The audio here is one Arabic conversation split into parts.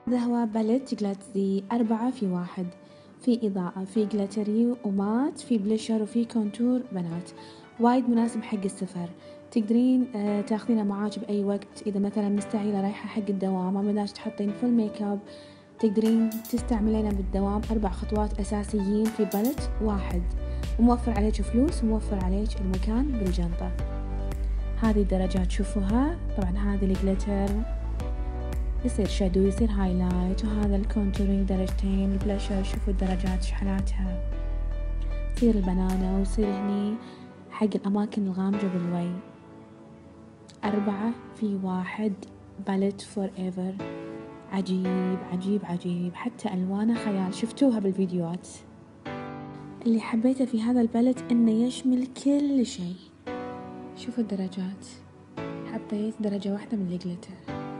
هذا هو باليت جلاتزي 4 في 1، في إضاءة، في جلاتري ومات، في بليشر وفي كونتور بنات، وايد مناسب حق السفر. تقدرين تاخذينه معاك بأي وقت، إذا مثلا مستعجلة رايحة حق الدوام ما بدناش تحطين فل ميك اب تقدرين تستعملينه بالدوام. 4 خطوات أساسيين في باليت واحد، وموفر عليك فلوس وموفر عليك المكان بالجنطة. هذه الدرجات شوفوها، طبعا هذه الجليتر يصير شادو يصير هايلايت، وهذا الكونتورينج درجتين، البلاشر شوفوا الدرجات شحناتها، تصير البنانة ويصير هني حق الأماكن الغامجة بالوجه. 4 في 1 باليت فور ايفر، عجيب عجيب عجيب، حتى ألوانه خيال، شفتوها بالفيديوهات. اللي حبيته في هذا الباليت إنه يشمل كل شيء. شوفوا الدرجات، حطيت درجة واحدة من الجليتر،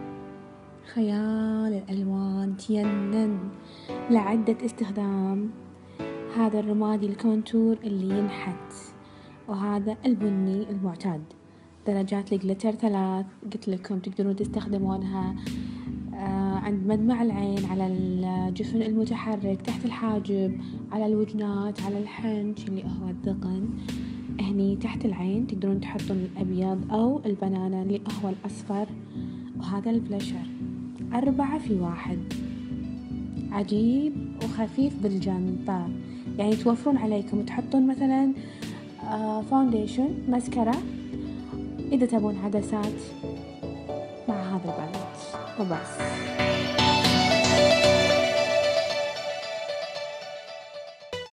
خيال الألوان تينن لعدة استخدام. هذا الرمادي الكونتور اللي ينحت، وهذا البني المعتاد. درجات الجليتر 3، قلت لكم تقدرون تستخدمونها عند مدمع العين، على الجفن المتحرك، تحت الحاجب، على الوجنات، على الحنج اللي هو الذقن، هني تحت العين تقدرون تحطون الأبيض أو البنانا اللي هو الأصفر. وهذا البلاشر 4 في 1، عجيب وخفيف بالجنطة، يعني توفرون عليكم تحطون مثلا فاونديشن، ماسكارا، إذا تبون عدسات مع هذا الباليت وبس.